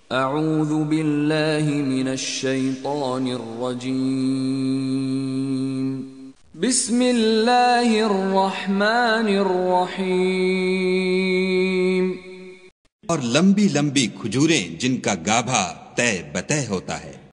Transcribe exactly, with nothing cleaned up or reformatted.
अऊज़ु बिल्लाहि मिनश शैतानिर रजीम। बिस्मिल्लाहिर रहमानिर रहीम। और लंबी लंबी खजूरें जिनका गाभा तय बतय होता है।